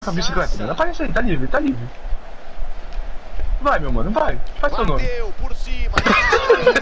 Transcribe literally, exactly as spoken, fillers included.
com a bicicleta, mano. Aparece aí, tá livre, tá livre. Vai, meu mano, vai. Faz seu nome. Bateu por cima.